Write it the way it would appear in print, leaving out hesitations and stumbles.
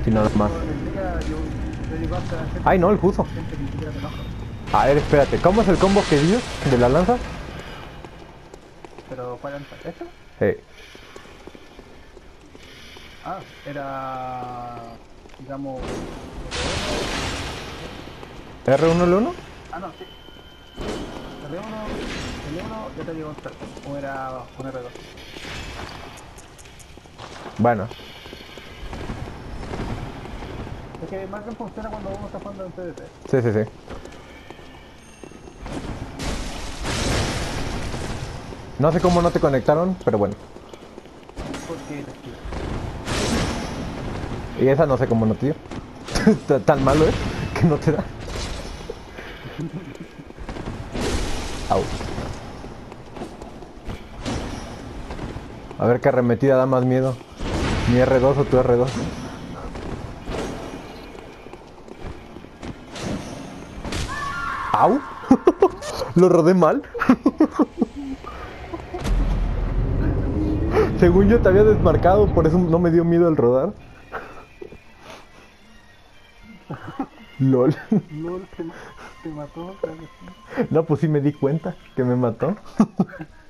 y nada más. Yo digo hasta gente, Ay, no, el Fuso. gente que ni siquiera te enoja. A ver, espérate, ¿cómo es el combo que dices de la lanza? Pero, ¿cuál lanza? ¿Esta? Hey. Ah, era, digamos, ¿R1L1? ah, no, sí. R1, L1, ya te digo, o era un R2. Bueno, Es que más bien funciona cuando uno está jugando en PvP. sí, sí, sí. No sé cómo no te conectaron, pero bueno. Porque te esquiva. Y esa no sé cómo no te dio. Tan malo es que no te da. Au. A ver qué arremetida da más miedo. Mi R2 o tu R2. Au. Lo rodé mal. Según yo te había desmarcado, por eso no me dio miedo el rodar. LOL. LOL, te mató, claro que sí. No, pues sí me di cuenta que me mató.